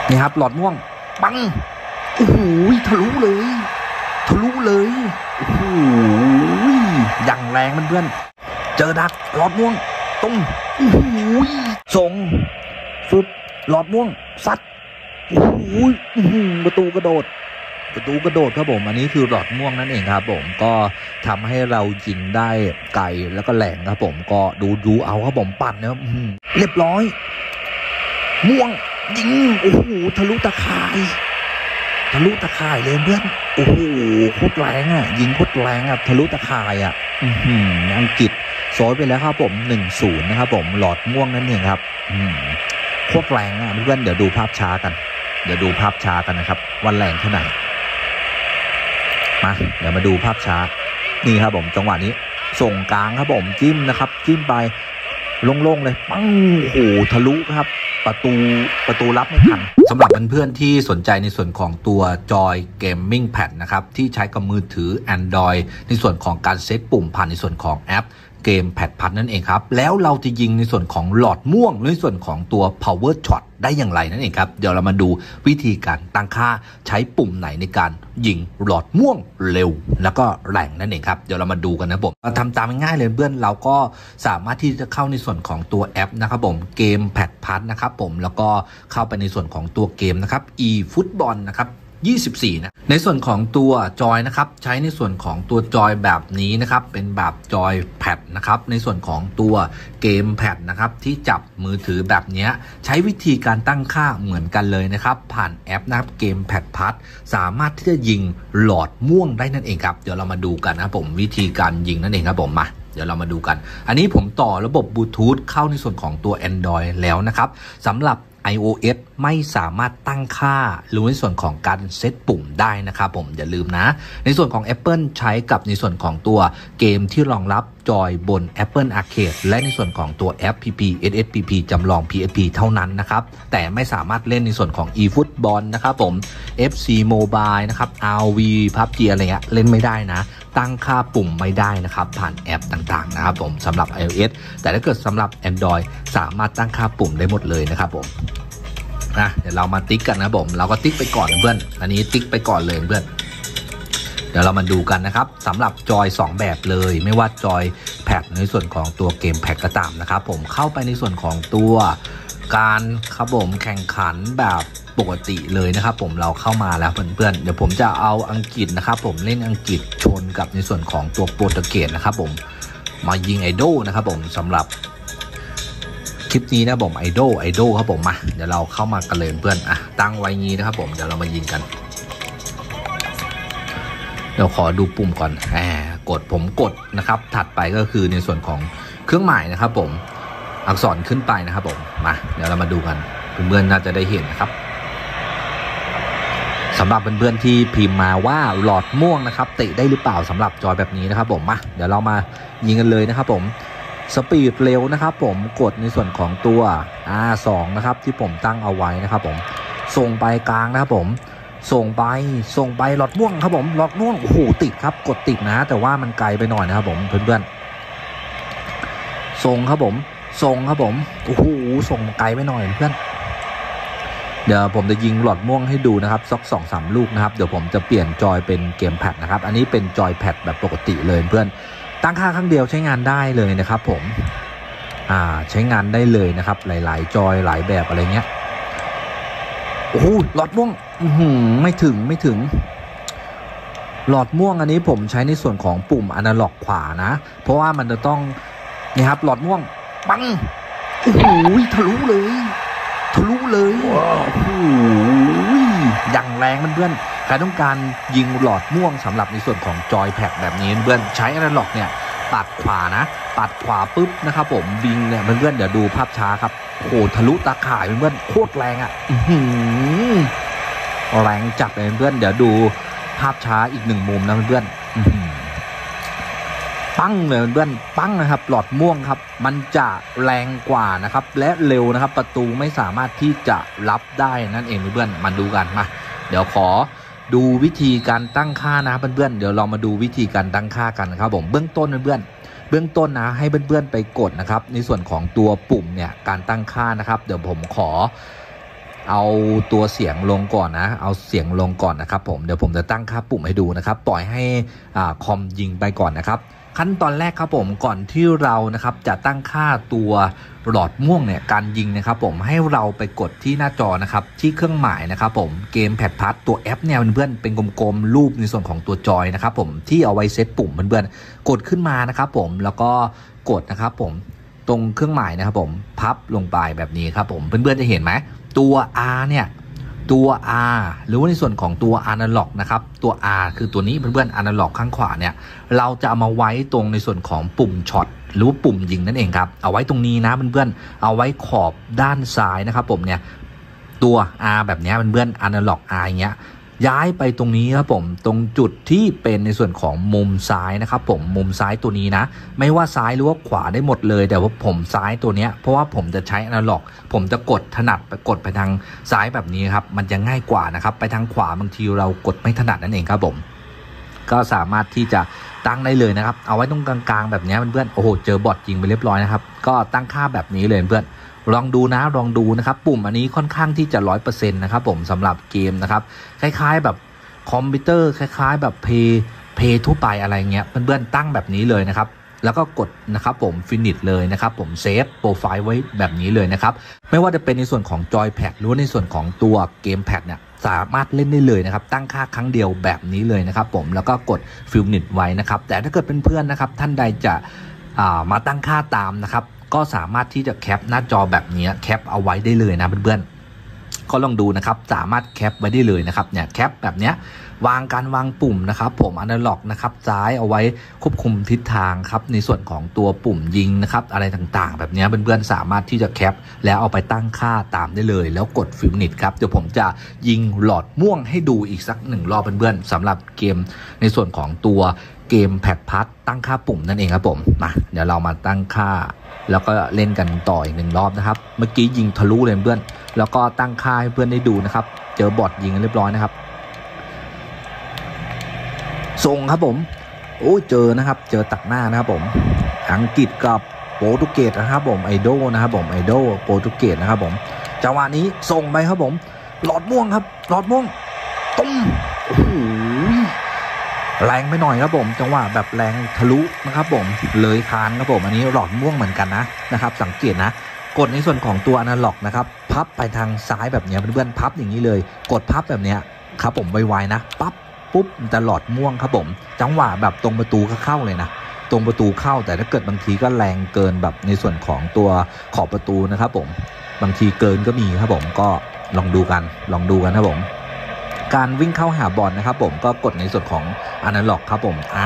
นี่ครับหลอดม่วงปังโอ้โหทะลุเลยโอ้โหอย่างแรงเพื่อนเจอดักหลอดม่วงตุ้มโอ้โหส่งฟึบหลอดม่วงซัดโอ้โหประตูกระโดดครับผมอันนี้คือหลอดม่วงนั่นเองครับผมก็ทำให้เรายิงได้ไกลแล้วก็แรงครับผมก็ดูเอาครับผมปั่นนะเรียบร้อยม่วงยิงโอ้โหทะลุตะข่ายเลยเพื่อนโอ้โหโคตรแรงอ่ะยิงโคตรแรงอ่ะทะลุตะข่ายอ่ะอังกฤษโซยไปแล้วครับผม 1-0 นะครับผมหลอดม่วงนั่นเองครับโคตรแรงอ่ะเพื่อนเดี๋ยวดูภาพช้ากันนะครับวันแรงเท่าไหร่มาเดี๋ยวมาดูภาพช้านี่ครับผมจังหวะนี้ส่งกลางครับผมจิ้มนะครับจิ้มไปโล่งๆเลยปังโอ้โหทะลุครับประตูรับไม่ทันสำหรับเพื่อนๆที่สนใจในส่วนของตัวจอยเกมมิ่งแพดนะครับที่ใช้กับมือถือ Android ในส่วนของการเซตปุ่มผ่านในส่วนของแอปเกมแพดพัดนั่นเองครับแล้วเราจะยิงในส่วนของหลอดม่วงในส่วนของตัว power shot ได้อย่างไรนั่นเองครับเดี๋ยวเรามาดูวิธีการตั้งค่าใช้ปุ่มไหนในการยิงหลอดม่วงเร็วแล้วก็แรงนั่นเองครับเดี๋ยวเรามาดูกันนะผมทำตามง่ายๆเลยเพื่อนเราก็สามารถที่จะเข้าในส่วนของตัวแอปนะครับผมเกมแพดพัดนะครับผมแล้วก็เข้าไปในส่วนของตัวเกมนะครับ eFootball นะครับ24นะในส่วนของตัวจอยนะครับใช้ในส่วนของตัวจอยแบบนี้นะครับเป็นแบบจอยแพดนะครับในส่วนของตัวเกมแพดนะครับที่จับมือถือแบบนี้ใช้วิธีการตั้งค่าเหมือนกันเลยนะครับผ่านแอปนะครับเกมแพดพัดสามารถที่จะยิงหลอดม่วงได้นั่นเองครับเดี๋ยวเรามาดูกันนะผมวิธีการยิงนั่นเองครับผมมาเดี๋ยวเรามาดูกันอันนี้ผมต่อระบบบลูทูธเข้าในส่วนของตัว Android แล้วนะครับสำหรับiOS ไม่สามารถตั้งค่าหรือในส่วนของการเซตปุ่มได้นะครับผมอย่าลืมนะในส่วนของ Apple ใช้กับในส่วนของตัวเกมที่รองรับจอยบน Apple Arcade และในส่วนของตัวแอป SSPP จำลอง PSP เท่านั้นนะครับแต่ไม่สามารถเล่นในส่วนของ eFootball นะครับผม FC Mobile นะครับ RV PUBG อะไรเงี้ยเล่นไม่ได้นะตั้งค่าปุ่มไม่ได้นะครับผ่านแอปต่างๆนะครับผมสำหรับ iOS แต่ถ้าเกิดสำหรับ Android สามารถตั้งค่าปุ่มได้หมดเลยนะครับผมเดี๋ยวเรามาติ๊กกันนะผมเราก็ติ๊กไปก่อนเพื่อนอันนี้ติ๊กไปก่อนเลยเพื่อนเดี๋ยวเรามาดูกันนะครับสำหรับจอย2แบบเลยไม่ว่าจอยแพดในส่วนของตัวเกมแพดก็ตามนะครับผมเข้าไปในส่วนของตัวการครับผมแข่งขันแบบปกติเลยนะครับผมเราเข้ามาแล้วเพื่อนๆเดี๋ยวผมจะเอาอังกฤษนะครับผมเล่นอังกฤษชนกับในส่วนของตัวโปรตุเกสนะครับผมมายิงไอดอลนะครับผมสำหรับคลิปนี้นะผมไอดอลครับผมมาเดี๋ยวเราเข้ามากันเลยเพื่อนตั้งไว้งี้นะครับผมเดี๋ยวเรามายิงกันเดี๋ยวขอดูปุ่มก่อนผมกดนะครับถัดไปก็คือในส่วนของเครื่องหมายนะครับผมอักษรขึ้นไปนะครับผมมาเดี๋ยวเรามาดูกันเพื่อนๆน่าจะได้เห็นนะครับสำหรับเพื่อนๆที่พิมพ์มาว่าหลอดม่วงนะครับเตะได้หรือเปล่าสำหรับจอยแบบนี้นะครับผมมาเดี๋ยวเรามายิงกันเลยนะครับผมสปีดเร็วนะครับผมกดในส่วนของตัว R2 นะครับที่ผมตั้งเอาไว้นะครับผมส่งไปกลางนะครับผมส่งไปหลอดม่วงครับผมหลอดม่วงโอ้โหติดครับกดติดนะแต่ว่ามันไกลไปหน่อยนะครับผมเพื่อนๆส่งครับผมโอ้โหส่งไกลไปหน่อยเพื่อนเดี๋ยวผมจะยิงหลอดม่วงให้ดูนะครับสัก 2-3 ลูกนะครับเดี๋ยวผมจะเปลี่ยนจอยเป็นเกมแพดนะครับอันนี้เป็นจอยแพดแบบปกติเลยเพื่อนตั้งค่าครั้งเดียวใช้งานได้เลยนะครับผมใช้งานได้เลยนะครับหลายๆจอยหลายแบบอะไรเงี้ยโอ้โหหลอดม่วงไม่ถึงหลอดม่วงอันนี้ผมใช้ในส่วนของปุ่มอนาล็อกขวานะเพราะว่ามันจะต้องนี่ครับหลอดม่วงปังโอ้โหทะลุเลยโอ้โหอย่างแรงเพื่อนใครต้องการยิงหลอดม่วงสำหรับในส่วนของจอยแพดแบบนี้เพื่อนใช้อนาล็อกเนี่ยปัดขวานะปัดขวาปุ๊บนะครับผมบิงเนี่ยเพื่อนเดี๋ยวดูภาพช้าครับโอ้ทะลุตาข่ายเพื่อนโคตรแรงแรงจัดเลยเพื่อนเดี๋ยวดูภาพช้าอีก1มุมนะเพื่อนปั้งเลยเพื่อนปั้งนะครับหลอดม่วงครับมันจะแรงกว่านะครับและเร็วนะครับประตูไม่สามารถที่จะรับได้นั่นเองเพื่อนมาดูกันมาเดี๋ยวขอดูวิธีการตั้งค่านะเพื่อนๆเดี๋ยวเรามาดูวิธีการตั้งค่ากันครับผมเบื้องต้นเพื่อนนะให้เพื่อนๆไปกดนะครับในส่วนของตัวปุ่มเนี่ยการตั้งค่านะครับเดี๋ยวผมขอเอาตัวเสียงลงก่อนนะเอาเสียงลงก่อนนะครับผมเดี๋ยวผมจะตั้งค่าปุ่มให้ดูนะครับปล่อยให้คอมยิงไปก่อนนะครับขั้นตอนแรกครับผมก่อนที่เรานะครับจะตั้งค่าตัวหลอดม่วงเนี่ยการยิงนะครับผมให้เราไปกดที่หน้าจอนะครับที่เครื่องหมายนะครับผมเกมแพดพัดตัวแอปเนี่ยเพื่อนเป็นกลมๆรูปในส่วนของตัวจอยนะครับผมที่เอาไว้เซตปุ่มเพื่อนๆกดขึ้นมานะครับผมแล้วก็กดนะครับผมตรงเครื่องหมายนะครับผมพับลงไปแบบนี้ครับผมเพื่อนๆจะเห็นไหมตัว R เนี่ยตัว R หรือว่าในส่วนของตัว Analog นะครับตัว R คือตัวนี้เพื่อนๆ Analog ข้างขวาเนี่ยเราจะเอามาไว้ตรงในส่วนของปุ่มช็อตหรือปุ่มยิงนั่นเองครับเอาไว้ตรงนี้นะเพื่อนๆเอาไว้ขอบด้านซ้ายนะครับผมเนี่ยตัว R แบบนี้เพื่อนๆ Analog R อย่างเงี้ยย้ายไปตรงนี้ครับผมตรงจุดที่เป็นในส่วนของมุมซ้ายนะครับผมมุมซ้ายตัวนี้นะไม่ว่าซ้ายหรือว่าขวาได้หมดเลยแต่ว่าผมซ้ายตัวเนี้ยเพราะว่าผมจะใช้อนาล็อกผมจะกดถนัดไปกดไปทางซ้ายแบบนี้ครับมันจะง่ายกว่านะครับไปทางขวาบางทีเรากดไม่ถนัดนั่นเองครับผมก็สามารถที่จะตั้งได้เลยนะครับเอาไว้ตรงกลางๆแบบนี้เพื่อนๆโอ้โหเจอบอทยิงไปเรียบร้อยนะครับก็ตั้งค่าแบบนี้เลยเพื่อนลองดูนะครับปุ่มอันนี้ค่อนข้างที่จะ 100% นะครับผมสำหรับเกมนะครับคล้ายๆแบบคอมพิวเตอร์คล้ายๆแบบเพย์ทั่วไปอะไรเงี้ยเพื่อนๆตั้งแบบนี้เลยนะครับแล้วก็กดนะครับผมฟินิชเลยนะครับผมเซฟโปรไฟล์ไว้แบบนี้เลยนะครับไม่ว่าจะเป็นในส่วนของจอยแพดหรือในส่วนของตัวเกมแพดเนี่ยสามารถเล่นได้เลยนะครับตั้งค่าครั้งเดียวแบบนี้เลยนะครับผมแล้วก็กดฟินิชไว้นะครับแต่ถ้าเกิดเป็นเพื่อนนะครับท่านใดจะมาตั้งค่าตามนะครับก็สามารถที่จะแคปหน้าจอแบบนี้แคปเอาไว้ได้เลยนะเพื่อนๆก็ลองดูนะครับสามารถแคปไว้ได้เลยนะครับเนี่ยแคปแบบเนี้ยวางการวางปุ่มนะครับผมอนาล็อกนะครับซ้ายเอาไว้ควบคุมทิศทางครับในส่วนของตัวปุ่มยิงนะครับอะไรต่างๆแบบนี้เพื่อนๆสามารถที่จะแคปแล้วเอาไปตั้งค่าตามได้เลยแล้วกดฟินิชครับเดี๋ยวผมจะยิงหลอดม่วงให้ดูอีกสัก1 รอบเพื่อนๆสำหรับเกมในส่วนของตัวเกมแพดพัดตั้งค่าปุ่มนั่นเองครับผมมาเดี๋ยวเรามาตั้งค่าแล้วก็เล่นกันต่ออีก1 รอบนะครับเมื่อกี้ยิงทะลุเลยเพื่อนแล้วก็ตั้งค่าให้เพื่อนได้ดูนะครับเจอบอทยิงเรียบร้อยนะครับส่งครับผมโอ้เจอนะครับเจอตัดหน้านะครับผมอังกฤษกับโปรตุเกสนะครับผมไอโดนะครับผมไอโดโปรตุเกสนะครับผมจังหวะนี้ส่งไปครับผมหลอดม่วงครับหลอดม่วงตุ้มโอ้โหแรงไปหน่อยครับผมจังหวะแบบแรงทะลุนะครับผมเลยคานครับผมอันนี้หลอดม่วงเหมือนกันนะครับสังเกตนะกดในส่วนของตัวอนาล็อกนะครับพับไปทางซ้ายแบบนี้เพื่อนๆพับอย่างนี้เลยกดพับแบบนี้ครับผมไวๆนะปั๊บปุ๊บจะหลอดม่วงครับผมจังหวะแบบตรงประตูก็เข้าเลยนะตรงประตูเข้าแต่ถ้าเกิดบางทีก็แรงเกินแบบในส่วนของตัวขอบประตูนะครับผมบางทีเกินก็มีครับผมก็ลองดูกันครับผมการวิ่งเข้าหาบอลนะครับผมก็กดในส่วนของอนาล็อกครับผม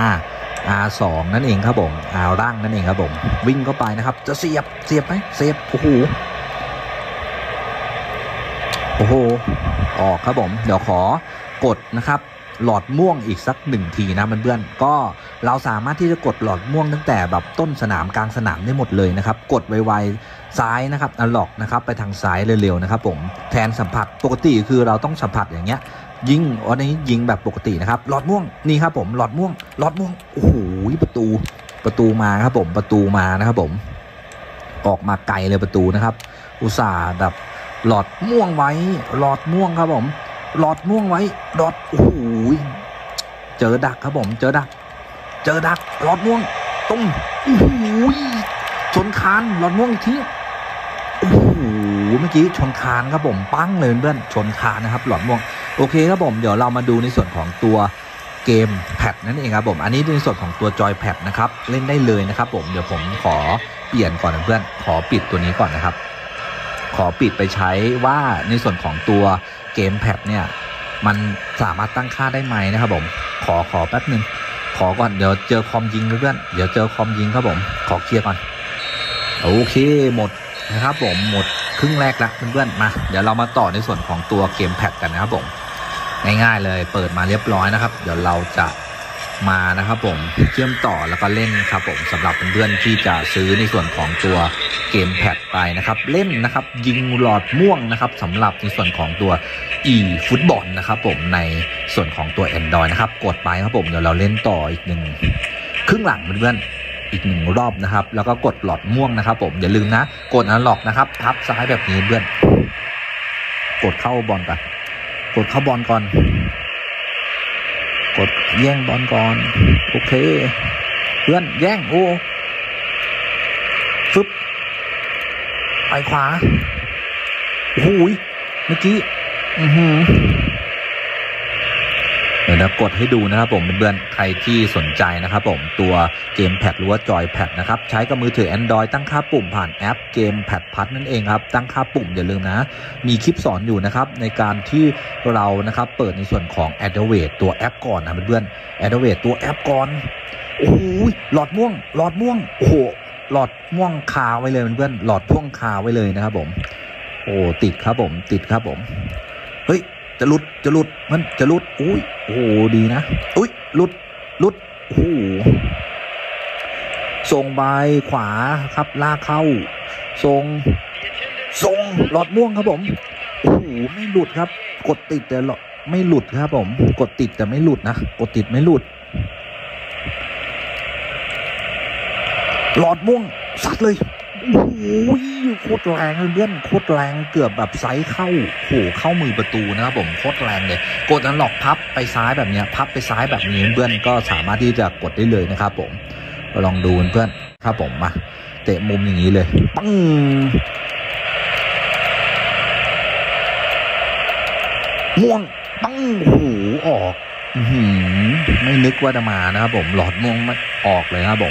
R2 นั่นเองครับผม R ร่างนั่นเองครับผมวิ่งเข้าไปนะครับจะเสียบไหมเสียบโอ้โหออกครับผมเดี๋ยวขอกดนะครับหลอดม่วงอีกสัก1 ทีนะเพื่อนๆก็เราสามารถที่จะกดหลอดม่วงตั้งแต่แบบต้นสนามกลางสนามได้หมดเลยนะครับกดไวๆซ้ายนะครับอนาล็อกนะครับไปทางซ้ายเร็วๆนะครับผมแทนสัมผัสปกติคือเราต้องสัมผัสอย่างเงี้ยยิงอันนี้ยิงแบบปกตินะครับหลอดม่วงนี่ครับผมหลอดม่วงโอ้โหประตูมาครับผมประตูมานะครับผมออกมาไกลเลยประตูนะครับอุตส่าห์แบบหลอดม่วงไว้หลอดม่วงครับผมหลอดม่วงไว้หลอดโอ้โหเจอดักครับผมเจอดักหลอดม่วงตุ้มโอ้โหชนคานหลอดม่วงอีกทีโอ้โหเมื่อกี้ชนคานครับผมปั้งเลยเพื่อนชนคานนะครับหลอดม่วงโอเคครับผมเดี๋ยวเรามาดูในส่วนของตัวเกมแพดนั่นเองครับผมอันนี้ในส่วนของตัวจอยแพดนะครับเล่นได้เลยนะครับผมเดี๋ยวผมขอเปลี่ยนก่อนนะเพื่อนขอปิดตัวนี้ก่อนนะครับขอปิดไปใช้ว่าในส่วนของตัวเกมแพดเนี่ยมันสามารถตั้งค่าได้ไหมนะครับผมขอแป๊บนึงขอก่อนเดี๋ยวเจอคอมยิงเพื่อนเดี๋ยวเจอคอมยิงครับผมขอเคลียร์ก่อนโอเคหมดนะครับผมหมดครึ่งแรกแล้วเพื่อนๆมาเดี๋ยวเรามาต่อในส่วนของตัวเกมแพดกันนะครับผมง่ายๆเลยเปิดมาเรียบร้อยนะครับเดี๋ยวเราจะมานะครับผมเชื่อมต่อแล้วก็เล่นครับผมสำหรับเพื่อนๆที่จะซื้อในส่วนของตัวเกมแพดไปนะครับเล่นนะครับยิงหลอดม่วงนะครับสำหรับในส่วนของตัวฟุตบอลนะครับผมในส่วนของตัว Android นะครับกดไปครับผมเดี๋ยวเราเล่นต่ออีกครึ่งหลังเพื่อนๆอีก1 รอบนะครับแล้วก็กดหลอดม่วงนะครับผมอย่าลืมนะกดอนาล็อกนะครับพับซ้ายแบบนี้เพื่อนกดเข้าบอลก่อนกดเข้าบอลก่อนกดแย่งบอลก่อนโอเคเพื่อนแย่งโอ้ฟึบไปขวาโอ้โหเมื่อกี้เดี๋ยวนะกดให้ดูนะครับผมเพื่อนๆใครที่สนใจนะครับผมตัวเกมแพดหรือว่าจอยแพดนะครับใช้กับมือถือ Android ตั้งค่าปุ่มผ่านแอปเกมแพดพัดนั่นเองครับตั้งค่าปุ่มอย่าลืมนะมีคลิปสอนอยู่นะครับในการที่เรานะครับเปิดในส่วนของ Adwave ตัวแอปก่อนนะเพื่อนๆ Adwave ตัวแอปก่อนโอ้ยหลอดม่วงโอ้โหหลอดม่วงคาไว้เลยเพื่อนๆหลอดพ่วงคาไว้เลยนะครับผมโอ้ติดครับผมเฮ้ยจะหลุดมันจะหลุดอุ้ยโอ้โหดีนะอุ้ยหลุดโอ้โหส่งไปขวาครับลากเข้าส่งหลอดม่วงครับผมโอ้โหไม่หลุดครับกดติดแต่ไม่หลุดครับผมกดติดแต่ไม่หลุดนะกดติดไม่หลุดหลอดม่วงซัดเลยโอ้ยโคตรแรงเพื่อนโคตรแรงเกือบแบบไซส์เข้าโหเข้ามือประตูนะครับผมโคตรแรงเลยกดอันล็อกพับไปซ้ายแบบนี้พับไปซ้ายแบบนี้เพื่อนก็สามารถที่จะกดได้เลยนะครับผมลองดูเพื่อนครับผมมาเตะมุมอย่างนี้เลยปังม่วงปังโอ้โหออกไม่นึกว่าจะมานะครับผมหลอดม่วงไม่ออกเลยครับผม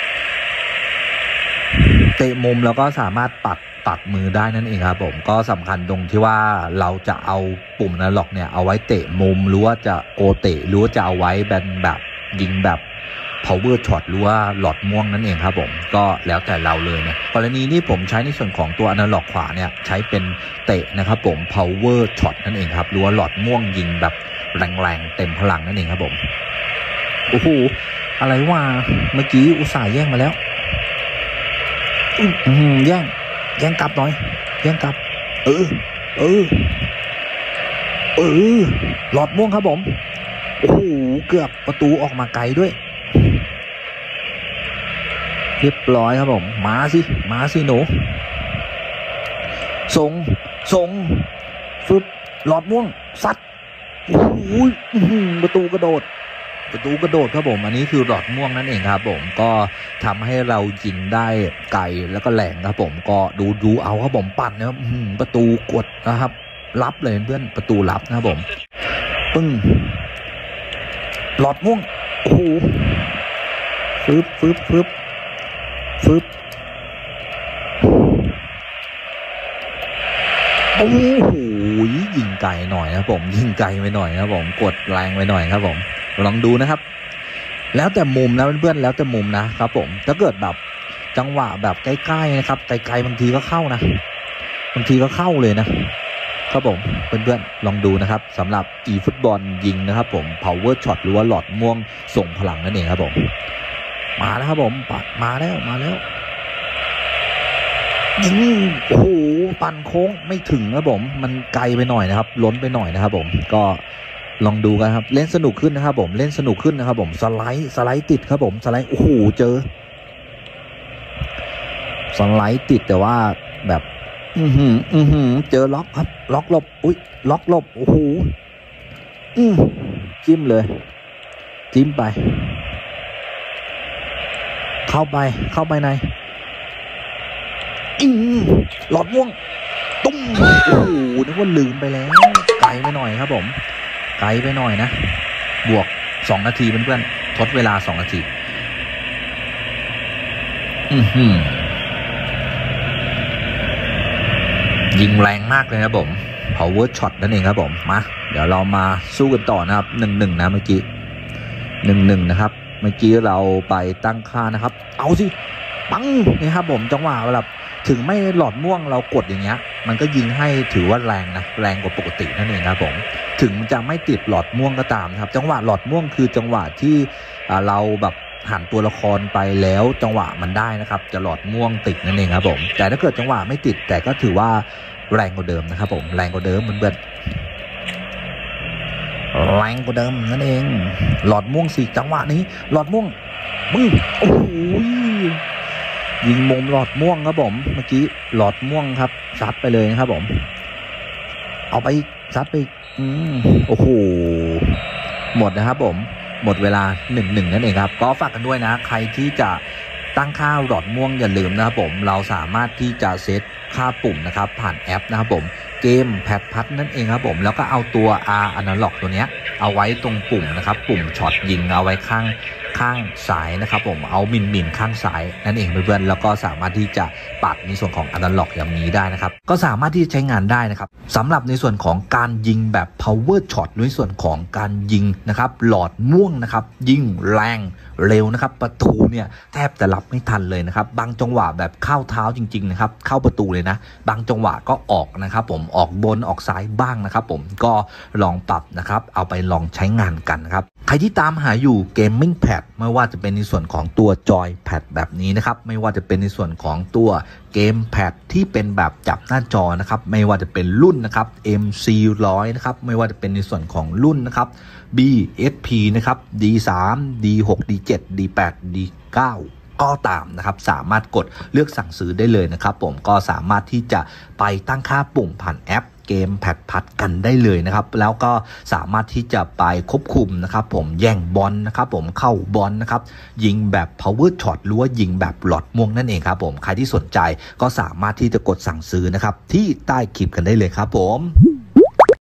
เตะมุมแล้วก็สามารถตัดมือได้นั่นเองครับผมก็สำคัญตรงที่ว่าเราจะเอาปุ่มนั้นล็อกเนี่ยเอาไว้เตะมุมหรือว่าจะโกเตะหรือว่าจะเอาไว้แบบยิงแบบ power shot หรือว่าหลอดม่วงนั่นเองครับผมก็แล้วแต่เราเลยนะกรณีนี้ผมใช้ในส่วนของตัวอนาล็อกขวาเนี่ยใช้เป็นเตะนะครับผม power shot นั่นเองครับหรือว่าหลอดม่วงยิงแบบแรงๆเต็มพลังนั่นเองครับผมโอ้โหอะไรวะเมื่อกี้อุตส่าห์แย่งมาแล้วแย่งกลับหน่อยแย่งกลับหลอดม่วงครับผมโอ้โหเกือบประตูออกมาไกลด้วยเรียบร้อยครับผมมาสิหนูส่งฟึบหลอดม่วงซัดโอ้โหประตูกระโดดครับผมอันนี้คือหลอดม่วงนั่นเองครับผมก็ทำให้เรายิงได้ไกลแล้วก็แรงครับผมก็ดูเอาครับผมปั่นนะครับประตูกดนะครับรับเลยเพื่อนประตูรับนะครับผมปึ้งหลอดม่วงโอ้โหฟึบโอ้โหยิงไกลหน่อยนะผมยิงไกลไปหน่อยครับผมกดแรงไปหน่อยครับผมลองดูนะครับแล้วแต่มุมนะเพื่อนๆแล้วแต่มุมนะครับผมถ้าเกิดแบบจังหวะแบบใกล้ๆนะครับไกลๆบางทีก็เข้านะบางทีก็เข้าเลยนะครับผมเพื่อนๆลองดูนะครับสำหรับฟุตบอลยิงนะครับผม power shot หรือว่าหลอดม่วงส่งพลังนั่นเองครับผมมาแล้วครับผมมาแล้วยิงโอ้โหปั่นโค้งไม่ถึงครับผมมันไกลไปหน่อยนะครับล้นไปหน่อยนะครับผมก็ลองดูกันครับเล่นสนุกขึ้นนะครับผมเล่นสนุกขึ้นนะครับผมสไลด์ติดครับผมสไลด์โอ้โหเจอสไลด์ติดแต่ว่าแบบเจอล็อกครับล็อกหลบล็อกหลบโอ้โหจิ้มเลยจิ้มไปเข้าไปในหลอดม่วงตุ้มโอ้โหนึกว่าลืมไปแล้วไกลไปหน่อยครับผมไกลไปหน่อยนะบวก2 นาทีเพื่อนๆทดเวลา2 นาทียิงแรงมากเลยครับผม power shot นั่นเองครับผมมาเดี๋ยวเรามาสู้กันต่อนะครับ1-1นะเมื่อกี้1-1นะครับเมื่อกี้เราไปตั้งค่านะครับเอาสิปังนี่ครับผมจังหวะแบบถึงไม่หลอดม่วงเรากดอย่างเงี้ยมันก็ยิงให้ถือว่าแรงนะแรงกว่าปกตินั่นเองครับผมถึงจะไม่ติดหลอดม่วงก็ตามครับจังหวะหลอดม่วงคือจังหวะที่เราแบบหันตัวละครไปแล้วจังหวะมันได้นะครับจะหลอดม่วงติดนั่นเองครับผมแต่ถ้าเกิดจังหวะไม่ติดแต่ก็ถือว่าแรงกว่าเดิมนะครับผมแรงกว่าเดิมเหมือนเดิมแรงกว่าเดิมนั่นเองหลอดม่วงสิจังหวะนี้หลอดม่วงโอ้โหยิงมุมหลอดม่วงครับผมเมื่อกี้หลอดม่วงครับซัดไปเลยนะครับผมเอาไปซัดไปโอ้โหหมดนะครับผมหมดเวลา 1-1 นั่นเองครับก็ฝากกันด้วยนะใครที่จะตั้งค่าหลอดม่วงอย่าลืมนะครับผมเราสามารถที่จะเซตค่าปุ่มนะครับผ่านแอปนะครับผมเกมแพดพัดนั่นเองครับผมแล้วก็เอาตัว R Analog ตัวเนี้ยเอาไว้ตรงปุ่มนะครับปุ่มช็อตยิงเอาไว้ข้างซ้ายนะครับผมเอามินข้างซ้ายนั่นเองเพื่อนๆแล้วก็สามารถที่จะปัดในส่วนของ Analog อย่างนี้ได้นะครับก็สามารถที่จะใช้งานได้นะครับสำหรับในส่วนของการยิงแบบ Power Shot ในส่วนของการยิงนะครับหลอดม่วงนะครับยิงแรงเร็วนะครับประตูเนี่ยแทบจะรับไม่ทันเลยนะครับบางจังหวะแบบเข้าเท้าจริงๆนะครับเข้าประตูเลยนะบางจังหวะก็ออกนะครับผมออกบนออกซ้ายบ้างนะครับผมก็ลองปรับนะครับเอาไปลองใช้งานกันนะครับใครที่ตามหาอยู่ Gaming Pad ไม่ว่าจะเป็นในส่วนของตัวจอยแพดแบบนี้นะครับไม่ว่าจะเป็นในส่วนของตัวเกมแพดที่เป็นแบบจับหน้าจอนะครับไม่ว่าจะเป็นรุ่นนะครับ MC100 นะครับไม่ว่าจะเป็นในส่วนของรุ่นนะครับ BSP นะครับ D3 D6 D7 D8 D9 ก็ตามนะครับสามารถกดเลือกสั่งซื้อได้เลยนะครับผมก็สามารถที่จะไปตั้งค่าปุ่มผ่านแอปเกมแพดพัดกันได้เลยนะครับแล้วก็สามารถที่จะไปควบคุมนะครับผมแย่งบอลนะครับผมเข้าบอลนะครับยิงแบบ power shot หรือว่ายิงแบบหลอดม่วงนั่นเองครับผมใครที่สนใจก็สามารถที่จะกดสั่งซื้อนะครับที่ใต้คลิปกันได้เลยครับผม